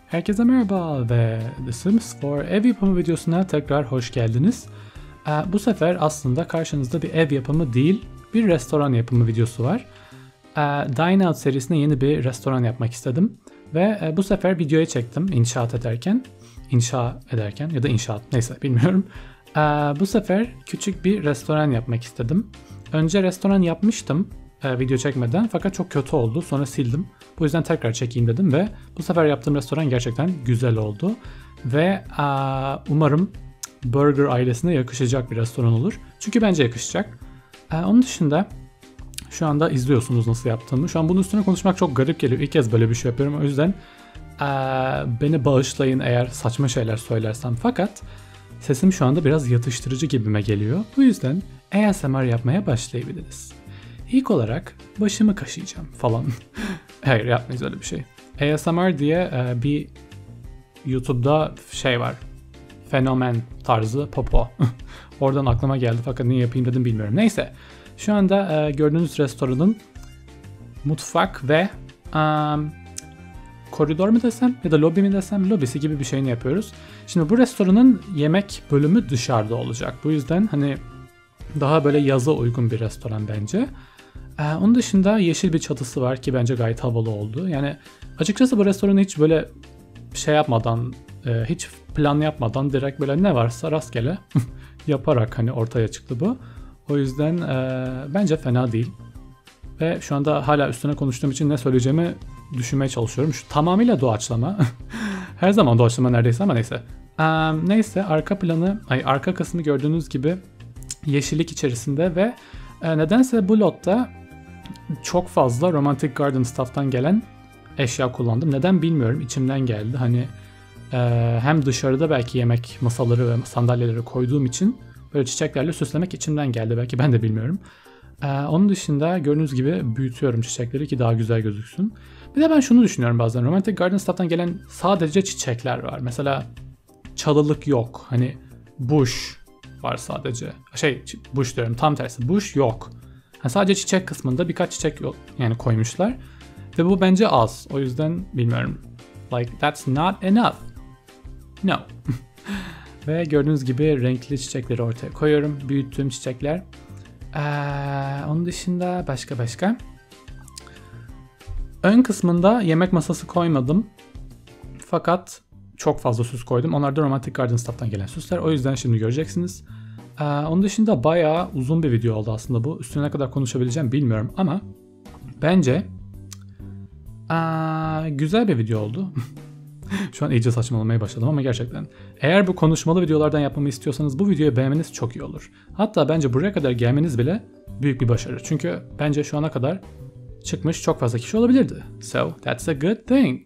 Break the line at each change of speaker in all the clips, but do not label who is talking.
Herkese merhaba ve The Sims 4 ev yapımı videosuna tekrar hoş geldiniz. Bu sefer aslında karşınızda bir ev yapımı değil, bir restoran yapımı videosu var. Dine Out serisine yeni bir restoran yapmak istedim. Ve bu sefer videoya çektim inşa ederken ya da inşaat neyse bilmiyorum. Bu sefer küçük bir restoran yapmak istedim. Önce restoran yapmıştım video çekmeden fakat çok kötü oldu, sonra sildim. Bu yüzden tekrar çekeyim dedim ve bu sefer yaptığım restoran gerçekten güzel oldu. Ve umarım Burger ailesine yakışacak bir restoran olur. Çünkü bence yakışacak. Onun dışında şu anda izliyorsunuz nasıl yaptığımı. Şu an bunun üstüne konuşmak çok garip geliyor. İlk kez böyle bir şey yapıyorum. O yüzden beni bağışlayın eğer saçma şeyler söylersem. Fakat sesim şu anda biraz yatıştırıcı gibime geliyor. Bu yüzden ASMR yapmaya başlayabiliriz. İlk olarak başımı kaşıyacağım falan. Hayır, yapmayız öyle bir şey. ASMR diye bir YouTube'da şey var. Fenomen tarzı popo. Oradan aklıma geldi fakat niye yapayım dedim bilmiyorum. Neyse. Şu anda gördüğünüz restoranın mutfak ve koridor mu desem ya da lobi mi desem, lobisi gibi bir şeyini yapıyoruz. Şimdi bu restoranın yemek bölümü dışarıda olacak. Bu yüzden hani daha böyle yaza uygun bir restoran bence. Onun dışında yeşil bir çatısı var ki bence gayet havalı oldu. Yani açıkçası bu restoranı hiç böyle şey yapmadan, hiç plan yapmadan direkt böyle ne varsa rastgele yaparak hani ortaya çıktı bu. O yüzden bence fena değil. Ve şu anda hala üstüne konuştuğum için ne söyleyeceğimi düşünmeye çalışıyorum. Şu tamamıyla doğaçlama. Her zaman doğaçlama neredeyse ama neyse. Neyse arka kısmı gördüğünüz gibi yeşillik içerisinde ve nedense bu lotta çok fazla Romantic Garden Staff'tan gelen eşya kullandım. Neden bilmiyorum, içimden geldi. Hani hem dışarıda belki yemek masaları ve sandalyeleri koyduğum için böyle çiçeklerle süslemek içimden geldi. Belki ben de bilmiyorum. Onun dışında gördüğünüz gibi büyütüyorum çiçekleri ki daha güzel gözüksün. Bir de ben şunu düşünüyorum bazen. Romantic Garden Staff'tan gelen sadece çiçekler var. Mesela çalılık yok. Hani bush var sadece. Bush diyorum, tam tersi. Bush yok. Sadece çiçek kısmında birkaç çiçek yani koymuşlar. Ve bu bence az. O yüzden bilmiyorum. Like that's not enough. No. Ve gördüğünüz gibi renkli çiçekleri ortaya koyuyorum. Büyüttüğüm çiçekler. Onun dışında başka. Ön kısmında yemek masası koymadım. Fakat çok fazla süs koydum. Onlar da Romantic Garden Staff'tan gelen süsler. O yüzden şimdi göreceksiniz. Onun dışında bayağı uzun bir video oldu aslında bu. Üstüne ne kadar konuşabileceğim bilmiyorum ama bence güzel bir video oldu. Şu an iyice saçmalamaya başladım ama gerçekten. Eğer bu konuşmalı videolardan yapmamı istiyorsanız bu videoyu beğenmeniz çok iyi olur. Hatta bence buraya kadar gelmeniz bile büyük bir başarı. Çünkü bence şu ana kadar çıkmış çok fazla kişi olabilirdi. So that's a good thing.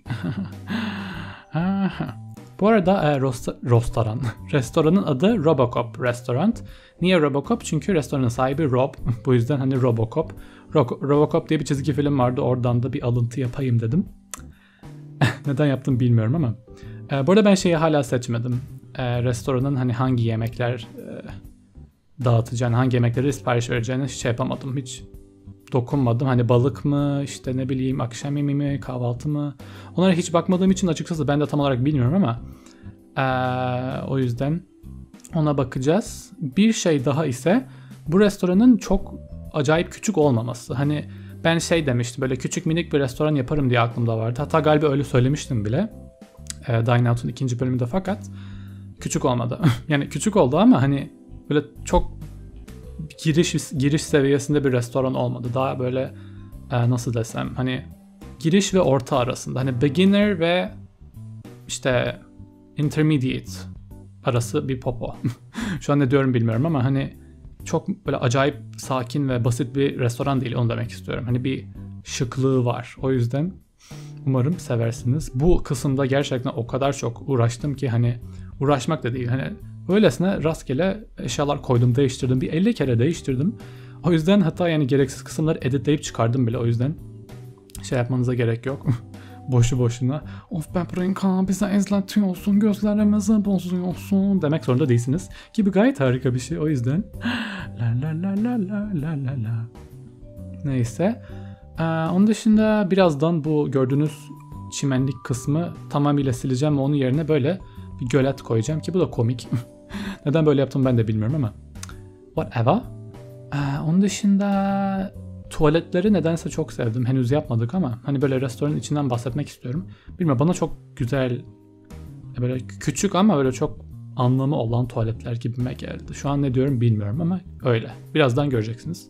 Bu arada restoranın adı Robocop Restaurant. Niye Robocop? Çünkü restoranın sahibi Rob. Bu yüzden hani Robocop. Robocop diye bir çizgi film vardı. Oradan da bir alıntı yapayım dedim. Neden yaptım bilmiyorum ama. Bu arada ben şeyi hala seçmedim. Restoranın hani hangi yemekler dağıtacağını, hangi yemekleri sipariş vereceğini hiç yapamadım. Hiç dokunmadım. Hani balık mı, işte ne bileyim akşam yemeği mi, kahvaltı mı? Onlara hiç bakmadığım için açıkçası ben de tam olarak bilmiyorum ama o yüzden ona bakacağız. Bir şey daha ise bu restoranın çok acayip küçük olmaması. Hani ben demiştim, böyle küçük minik bir restoran yaparım diye aklımda vardı. Hatta galiba öyle söylemiştim bile. Dine Out'un 2. bölümünde fakat küçük olmadı. Yani küçük oldu ama hani böyle çok giriş seviyesinde bir restoran olmadı. Daha böyle nasıl desem, hani giriş ve orta arasında. Hani beginner ve işte intermediate arası bir popo. Şu an ne diyorum bilmiyorum ama hani çok böyle acayip sakin ve basit bir restoran değil, onu demek istiyorum. Hani bir şıklığı var. O yüzden umarım seversiniz. Bu kısımda gerçekten o kadar çok uğraştım ki hani uğraşmak da değil. Hani öylesine rastgele eşyalar koydum, değiştirdim. Bir 50 kere değiştirdim. O yüzden hatta yani gereksiz kısımları editleyip çıkardım bile. O yüzden şey yapmanıza gerek yok. Boşu boşuna of Paprika bize izletiyorsun, gözlerimizi bozuyorsun demek zorunda değilsiniz. Ki bu gayet harika bir şey, o yüzden la. Neyse. Onun dışında birazdan bu gördüğünüz çimenlik kısmı tamamıyla sileceğim ve onun yerine böyle bir gölet koyacağım ki bu da komik. Neden böyle yaptım ben de bilmiyorum ama whatever. Onun dışında tuvaletleri nedense çok sevdim. Henüz yapmadık ama hani böyle restoranın içinden bahsetmek istiyorum. Bilmiyorum, bana çok güzel, böyle küçük ama böyle çok anlamı olan tuvaletler gibime geldi. Şu an ne diyorum bilmiyorum ama öyle. Birazdan göreceksiniz.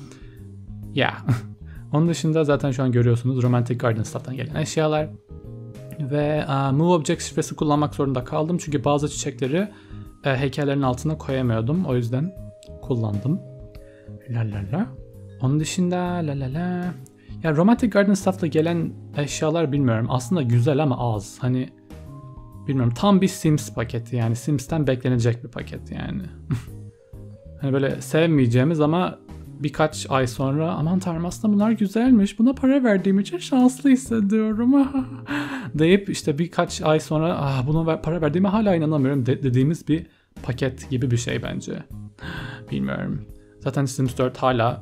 Ya. Onun dışında zaten şu an görüyorsunuz Romantic Garden Stuff'tan gelen eşyalar. Ve Move Object şifresi kullanmak zorunda kaldım. Çünkü bazı çiçekleri heykellerin altına koyamıyordum. O yüzden kullandım. La la la. Onun dışında la la la. Ya Romantic Garden Stuff'ta gelen eşyalar bilmiyorum. Aslında güzel ama az. Hani bilmiyorum, tam bir Sims paketi yani. Sims'ten beklenecek bir paket yani. Hani böyle sevmeyeceğimiz ama birkaç ay sonra aman tanrım aslında bunlar güzelmiş, buna para verdiğim için şanslı hissediyorum deyip işte birkaç ay sonra buna para verdiğime hala inanamıyorum dediğimiz bir paket gibi bir şey bence. Bilmiyorum. Zaten Sims 4 hala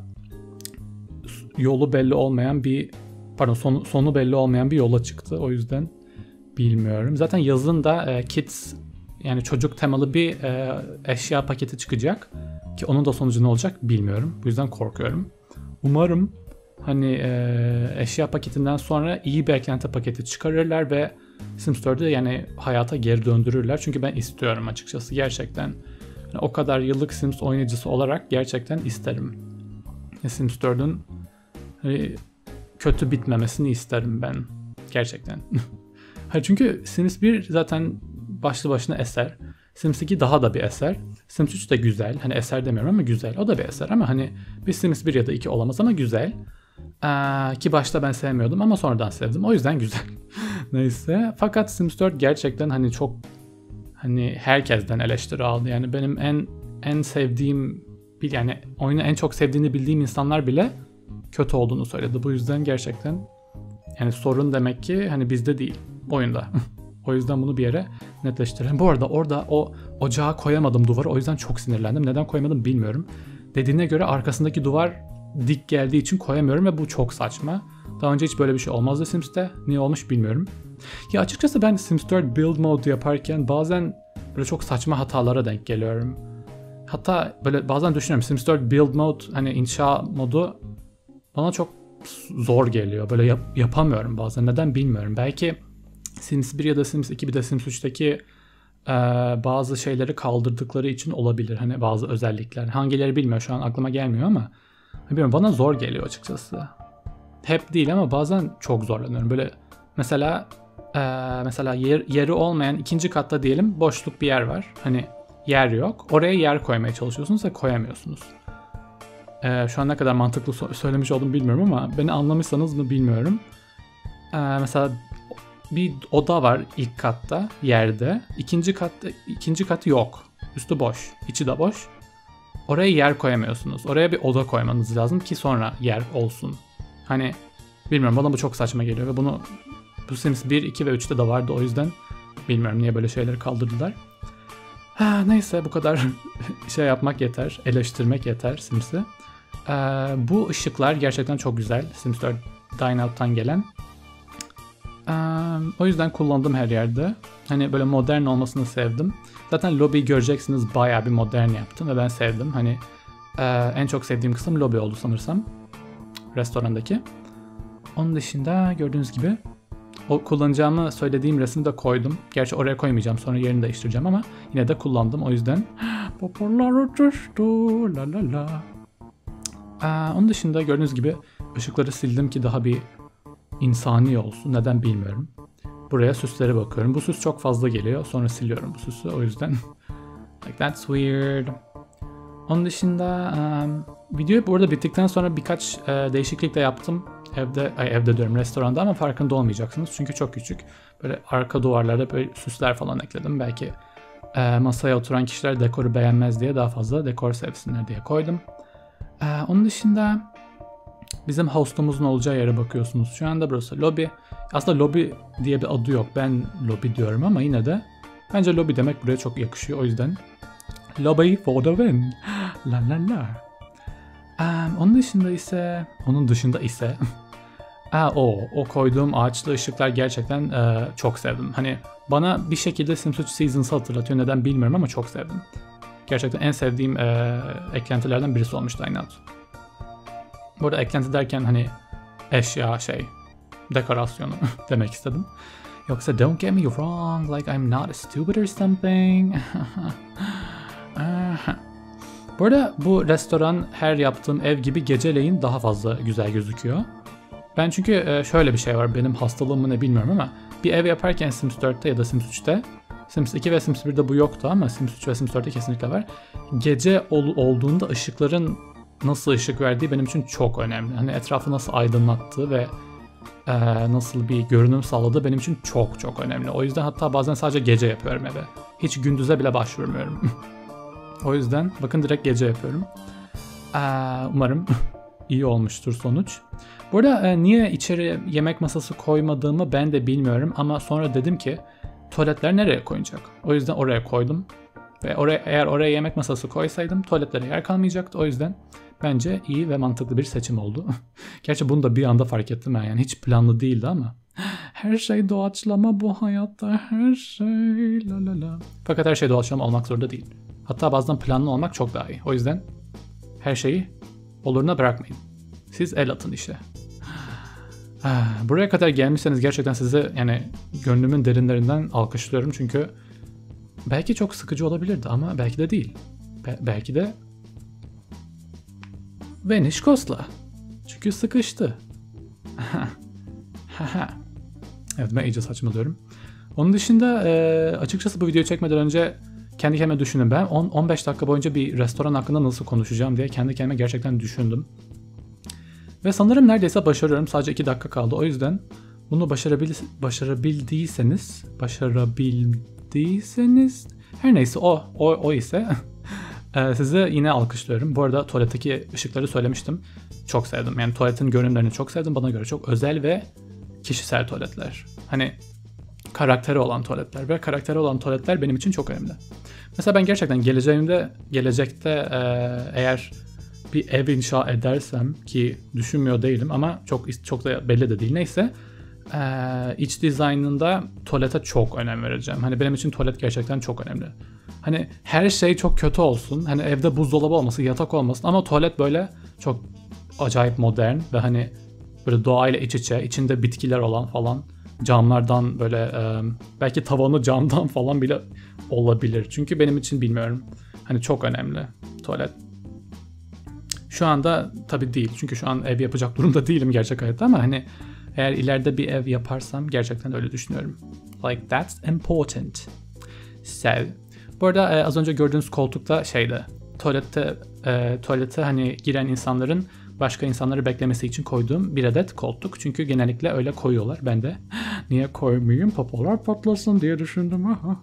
yolu belli olmayan bir sonu belli olmayan bir yola çıktı. O yüzden bilmiyorum. Zaten yazın da kids yani çocuk temalı bir eşya paketi çıkacak. Ki onun da sonucu ne olacak bilmiyorum. Bu yüzden korkuyorum. Umarım hani eşya paketinden sonra iyi bir eklenti paketi çıkarırlar ve Sims 4'ü yani hayata geri döndürürler. Çünkü ben istiyorum açıkçası gerçekten. Yani o kadar yıllık Sims oynayıcısı olarak gerçekten isterim. Sims 4'ün hani kötü bitmemesini isterim ben. Gerçekten. Çünkü Sims 1 zaten başlı başına eser. Sims 2 daha da bir eser. Sims 3 de güzel. Hani eser demiyorum ama güzel. O da bir eser ama hani bir Sims 1 ya da 2 olamaz ama güzel. Ki başta ben sevmiyordum ama sonradan sevdim. O yüzden güzel. Neyse. Fakat Sims 4 gerçekten hani çok hani herkesten eleştiri aldı. Yani benim en sevdiğim yani oyunu en çok sevdiğini bildiğim insanlar bile kötü olduğunu söyledi. Bu yüzden gerçekten yani sorun demek ki hani bizde değil, oyunda. O yüzden bunu bir yere netleştirelim. Bu arada orada o ocağı koyamadım duvara. O yüzden çok sinirlendim. Neden koyamadım bilmiyorum. Dediğine göre arkasındaki duvar dik geldiği için koyamıyorum ve bu çok saçma. Daha önce hiç böyle bir şey olmazdı Sims'te. Niye olmuş bilmiyorum. Ya açıkçası ben Sims 4 build mode yaparken bazen böyle çok saçma hatalara denk geliyorum. Hatta böyle bazen düşünüyorum Sims 4 build mode hani inşa modu bana çok zor geliyor. Böyle yapamıyorum bazen. Neden bilmiyorum. Belki Sims 1 ya da Sims 2 bir de Sims 3'teki bazı şeyleri kaldırdıkları için olabilir. Hani bazı özellikler. Hangileri bilmiyorum şu an aklıma gelmiyor ama bilmiyorum, bana zor geliyor açıkçası. Hep değil ama bazen çok zorlanıyorum. Böyle mesela yeri olmayan ikinci katta diyelim boşluk bir yer var. Hani yer yok. Oraya yer koymaya çalışıyorsunuz ve koyamıyorsunuz. Şu an ne kadar mantıklı söylemiş oldum bilmiyorum ama beni anlamışsanız mı bilmiyorum. Mesela bir oda var ilk katta yerde. İkinci katı yok. Üstü boş. İçi de boş. Oraya yer koyamıyorsunuz. Oraya bir oda koymanız lazım ki sonra yer olsun. Hani bilmiyorum, bana bu çok saçma geliyor ve bu Sims 1, 2 ve 3'te de vardı, o yüzden bilmiyorum niye böyle şeyleri kaldırdılar. Neyse bu kadar şey yapmak yeter. Eleştirmek yeter Sims'i. Bu ışıklar gerçekten çok güzel. Sims 4 Dine Out'tan gelen. O yüzden kullandım her yerde. Hani böyle modern olmasını sevdim. Zaten lobiyi göreceksiniz, bayağı bir modern yaptım ve ben sevdim. Hani en çok sevdiğim kısım lobi oldu sanırsam. Restorandaki. Onun dışında gördüğünüz gibi o kullanacağımı söylediğim resmi de koydum. Gerçi oraya koymayacağım, sonra yerini değiştireceğim ama yine de kullandım. O yüzden popcornlar uçuştu la la la. Onun dışında gördüğünüz gibi ışıkları sildim ki daha bir insani olsun. Neden bilmiyorum. Buraya süslere bakıyorum. Bu süs çok fazla geliyor. Sonra siliyorum bu süsü. O yüzden like that's weird. Onun dışında videoyu burada bittikten sonra birkaç değişiklik de yaptım. Evde diyorum, restoranda, ama farkında olmayacaksınız. Çünkü çok küçük. Böyle arka duvarlarda böyle süsler falan ekledim. Belki masaya oturan kişiler dekoru beğenmez diye daha fazla dekor sevsinler diye koydum. Onun dışında bizim hostumuzun olacağı yere bakıyorsunuz. Şu anda burası lobby. Aslında lobby diye bir adı yok. Ben lobby diyorum ama yine de bence lobby demek buraya çok yakışıyor. O yüzden lobby for the win. La la la. Onun dışında ise O koyduğum ağaçlı ışıklar gerçekten çok sevdim. Hani bana bir şekilde Sims 3 Seasons'ı hatırlatıyor. Neden bilmiyorum ama çok sevdim. Gerçekten en sevdiğim eklentilerden birisi olmuştu Dynout. Bu arada eklenti derken hani eşya dekorasyonu demek istedim. Yoksa don't get me wrong, like I'm not stupid or something. Bu arada bu restoran her yaptığım ev gibi geceleyin daha fazla güzel gözüküyor. Ben çünkü şöyle bir şey var, benim hastalığım mı ne bilmiyorum ama bir ev yaparken Sims 4'te ya da Sims 3'te, Sims 2 ve Sims 1'de bu yoktu ama Sims 3 ve Sims 4'te kesinlikle var. Gece olduğunda ışıkların nasıl ışık verdiği benim için çok önemli. Hani etrafı nasıl aydınlattığı ve nasıl bir görünüm sağladığı benim için çok çok önemli. O yüzden hatta bazen sadece gece yapıyorum eve. Hiç gündüze bile başvurmuyorum. O yüzden bakın direkt gece yapıyorum. Umarım iyi olmuştur sonuç. Bu arada niye içeri yemek masası koymadığımı ben de bilmiyorum ama sonra dedim ki tuvaletler nereye koyacak? O yüzden oraya koydum. Ve eğer oraya yemek masası koysaydım tuvaletlere yer kalmayacaktı. O yüzden bence iyi ve mantıklı bir seçim oldu. Gerçi bunu da bir anda fark ettim yani hiç planlı değildi ama. Her şey doğaçlama bu hayatta, her şey la la la. Fakat her şey doğaçlama olmak zorunda değil. Hatta bazen planlı olmak çok daha iyi. O yüzden her şeyi oluruna bırakmayın. Siz el atın işe. Buraya kadar gelmişseniz gerçekten size yani gönlümün derinlerinden alkışlıyorum çünkü belki çok sıkıcı olabilirdi ama belki de değil. Belki de Vanish Coast'la. Çünkü sıkıştı. Evet ben iyice saçmalıyorum. Onun dışında açıkçası bu videoyu çekmeden önce kendi kendime düşündüm. Ben 10-15 dakika boyunca bir restoran hakkında nasıl konuşacağım diye kendi kendime gerçekten düşündüm. Ve sanırım neredeyse başarıyorum. Sadece 2 dakika kaldı. O yüzden bunu başarabildiyseniz her neyse o ise size yine alkışlıyorum. Bu arada tuvaletteki ışıkları söylemiştim. Çok sevdim. Yani tuvaletin görünümlerini çok sevdim. Bana göre çok özel ve kişisel tuvaletler. Hani karakteri olan tuvaletler ve karakteri olan tuvaletler benim için çok önemli. Mesela ben gerçekten gelecekte eğer bir ev inşa edersem ki düşünmüyor değilim ama çok da belli de değil neyse iç dizaynında tuvalete çok önem vereceğim. Hani benim için tuvalet gerçekten çok önemli. Hani her şey çok kötü olsun. Hani evde buzdolabı olmasın, yatak olmasın ama tuvalet böyle çok acayip modern ve hani böyle doğayla iç içe, içinde bitkiler olan falan. Camlardan böyle belki tavanı camdan falan bile olabilir. Çünkü benim için bilmiyorum. Hani çok önemli tuvalet. Şu anda tabii değil. Çünkü şu an ev yapacak durumda değilim gerçek hayatta ama hani eğer ileride bir ev yaparsam gerçekten öyle düşünüyorum. Like that's important. So. Bu arada az önce gördüğünüz koltukta tuvalete hani giren insanların başka insanları beklemesi için koyduğum bir adet koltuk. Çünkü genellikle öyle koyuyorlar. Ben de niye koymayayım popolar patlasın diye düşündüm.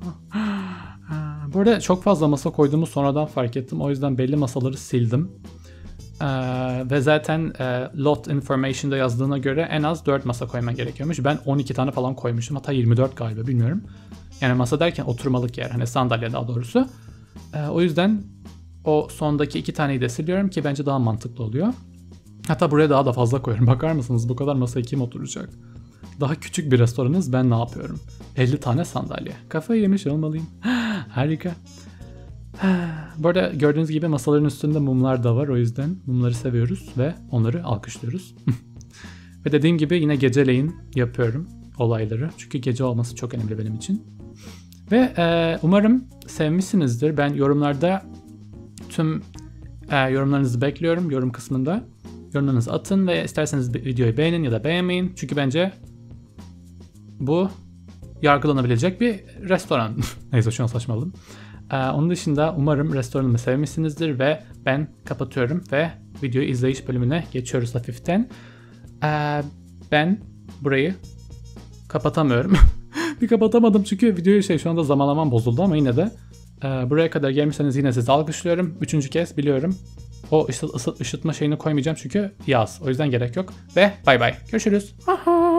Bu arada çok fazla masa koyduğumu sonradan fark ettim. O yüzden belli masaları sildim. Ve zaten lot information'da yazdığına göre en az 4 masa koyman gerekiyormuş. Ben 12 tane falan koymuştum. Hatta 24 galiba bilmiyorum. Yani masa derken oturmalık yer. Hani sandalye daha doğrusu. O yüzden o sondaki 2 taneyi de siliyorum ki bence daha mantıklı oluyor. Hatta buraya daha da fazla koyuyorum. Bakar mısınız bu kadar masaya kim oturacak? Daha küçük bir restoranız, ben ne yapıyorum? 50 tane sandalye. Kafayı yemiş olmalıyım. Harika. Bu arada gördüğünüz gibi masaların üstünde mumlar da var. O yüzden mumları seviyoruz ve onları alkışlıyoruz. Ve dediğim gibi yine geceleyin yapıyorum olayları. Çünkü gece olması çok önemli benim için. Ve umarım sevmişsinizdir. Ben yorumlarda tüm yorumlarınızı bekliyorum. Yorum kısmında yorumlarınızı atın ve isterseniz videoyu beğenin ya da beğenmeyin. Çünkü bence bu yargılanabilecek bir restoran. Neyse şu an saçmaladım. Onun dışında umarım restoranımı sevmişsinizdir ve ben kapatıyorum ve videoyu izleyiş bölümüne geçiyoruz hafiften. Ben burayı kapatamıyorum. Bir kapatamadım çünkü videoyu şu anda zamanlamam bozuldu ama yine de buraya kadar gelmişseniz yine sizi alkışlıyorum. 3. kez biliyorum. O ışıtma şeyini koymayacağım çünkü yaz. O yüzden gerek yok. Ve bay bay. Görüşürüz.